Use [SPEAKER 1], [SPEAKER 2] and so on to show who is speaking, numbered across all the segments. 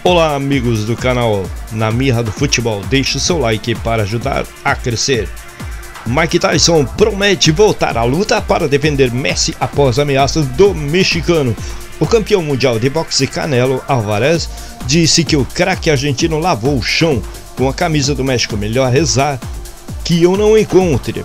[SPEAKER 1] Olá amigos do canal Na Mirra do Futebol, deixe o seu like para ajudar a crescer. Mike Tyson promete voltar à luta para defender Messi após ameaças do mexicano. O campeão mundial de boxe Canelo Álvares disse que o craque argentino lavou o chão com a camisa do México. Melhor rezar que eu não encontre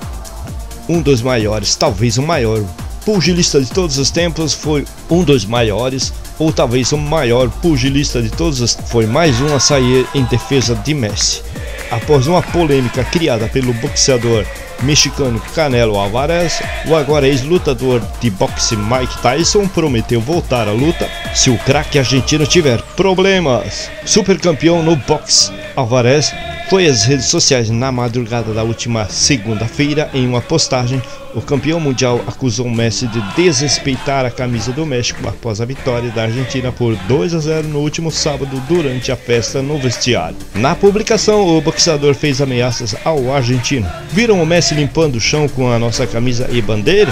[SPEAKER 1] um dos maiores, talvez o maior pugilista de todos os tempos. Foi um dos maiores, ou talvez o maior pugilista de todos os tempos. Foi mais um a sair em defesa de Messi. Após uma polêmica criada pelo boxeador mexicano Canelo Álvares, o agora ex-lutador de boxe Mike Tyson prometeu voltar à luta se o craque argentino tiver problemas. Super campeão no boxe, Álvares foi às redes sociais na madrugada da última segunda-feira. Em uma postagem, o campeão mundial acusou Messi de desrespeitar a camisa do México após a vitória da Argentina por 2-0 no último sábado durante a festa no vestiário. Na publicação, o boxeador fez ameaças ao argentino. Viram o Messi limpando o chão com a nossa camisa e bandeira?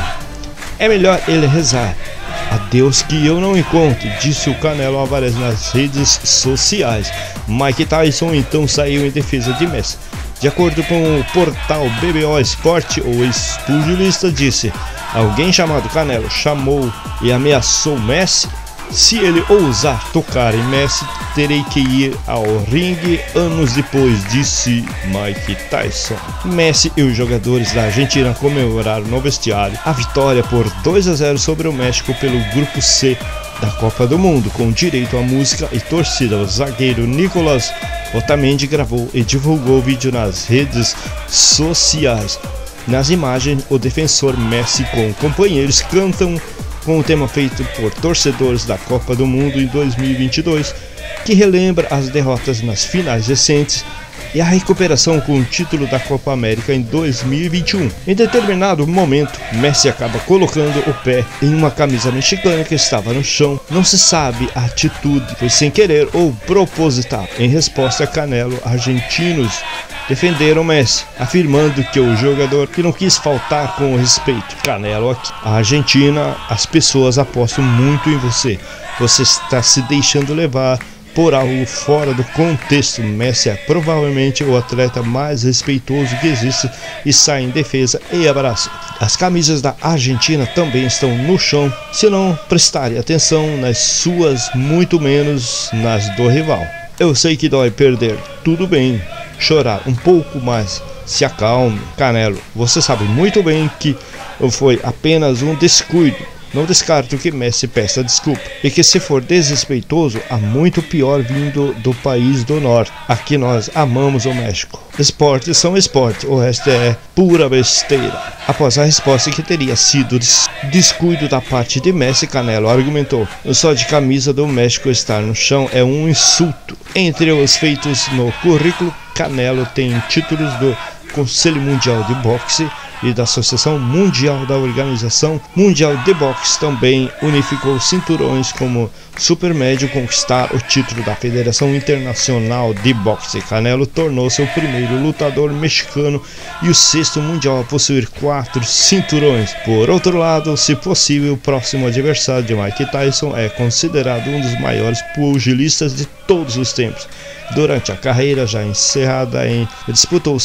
[SPEAKER 1] É melhor ele rezar a Deus que eu não encontro, disse o Canelo Álvares nas redes sociais. Mike Tyson então saiu em defesa de Messi. De acordo com o portal BBO Sport, o ex-pugilista disse: alguém chamado Canelo chamou e ameaçou Messi. Se ele ousar tocar em Messi, terei que ir ao ringue anos depois, disse Mike Tyson. Messi e os jogadores da Argentina comemoraram no vestiário a vitória por 2-0 sobre o México pelo Grupo C da Copa do Mundo, com direito à música e torcida. O zagueiro Nicolás Otamendi gravou e divulgou o vídeo nas redes sociais. Nas imagens, o defensor Messi com companheiros cantam com o tema feito por torcedores da Copa do Mundo em 2022, que relembra as derrotas nas finais recentes e a recuperação com o título da Copa América em 2021. Em determinado momento, Messi acaba colocando o pé em uma camisa mexicana que estava no chão. Não se sabe a atitude, foi sem querer ou proposital. Em resposta, Canelo, argentinos defenderam Messi, afirmando que o jogador que não quis faltar com o respeito. Canelo aqui: a Argentina, as pessoas apostam muito em você. Você está se deixando levar por algo fora do contexto. Messi é provavelmente o atleta mais respeitoso que existe e sai em defesa e abraça. As camisas da Argentina também estão no chão. Se não prestarem atenção nas suas, muito menos nas do rival. Eu sei que dói perder, tudo bem. Chorar um pouco mais, se acalme. Canelo, você sabe muito bem que foi apenas um descuido. Não descarto que Messi peça desculpa, e que se for desrespeitoso, há muito pior vindo do país do norte. Aqui nós amamos o México. Esportes são esportes, o resto é pura besteira. Após a resposta que teria sido descuido da parte de Messi, Canelo argumentou: só de camisa do México estar no chão é um insulto. Entre os feitos no currículo, Canelo tem títulos do Conselho Mundial de Boxe e da Associação Mundial da Organização Mundial de Boxe. Também unificou cinturões como supermédio, conquistar o título da Federação Internacional de Boxe. Canelo tornou-se o primeiro lutador mexicano e o sexto mundial a possuir 4 cinturões. Por outro lado, se possível, o próximo adversário de Mike Tyson é considerado um dos maiores pugilistas de todos os tempos. Durante a carreira já encerrada, disputou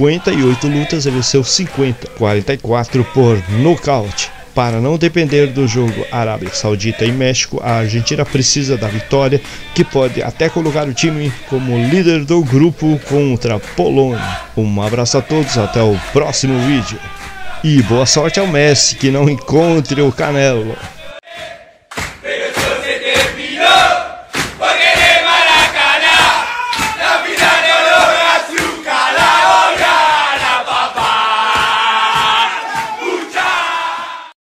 [SPEAKER 1] 58 lutas e venceu 50, 44 por nocaute. Para não depender do jogo Arábia Saudita e México, a Argentina precisa da vitória, que pode até colocar o time como líder do grupo contra a Polônia. Um abraço a todos, até o próximo vídeo. E boa sorte ao Messi, que não encontre o Canelo.